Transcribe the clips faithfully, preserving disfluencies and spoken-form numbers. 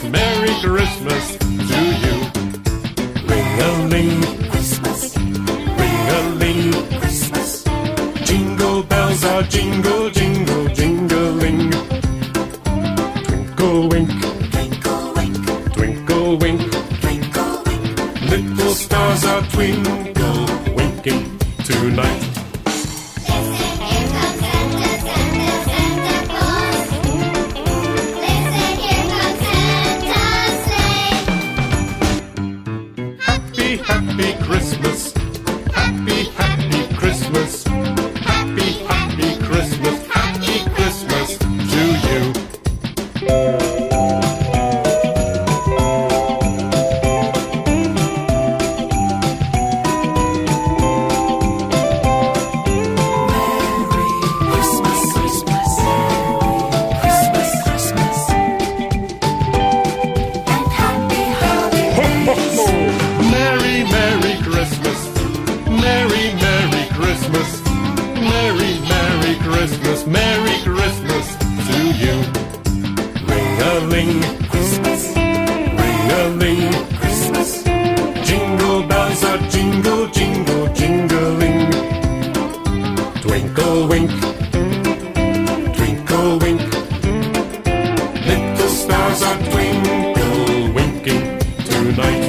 Merry Christmas to you. Ring-a-ling, Christmas. Ring-a-ling, Christmas. Jingle bells are jingle, jingle, jingling. Twinkle wink, twinkle wink, twinkle wink, twinkle wink. Little stars are twinkle winking tonight. Happy Christmas, happy, happy Christmas, happy, happy Christmas, happy Christmas to you. Merry, Merry Christmas, Merry, Merry Christmas, Merry, Merry Christmas, Merry Christmas to you. Ring-a-ling, Christmas, ring-a-ling, Christmas. Jingle bells are jingle, jingle, jingling. Twinkle wink, twinkle wink. Little stars are twinkle winking tonight.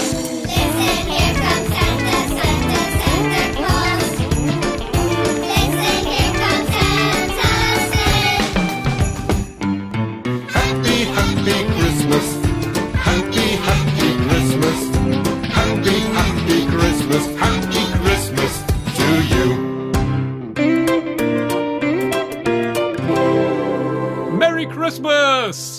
Happy Christmas, happy, happy Christmas, happy, happy Christmas, happy Christmas to you. Merry Christmas!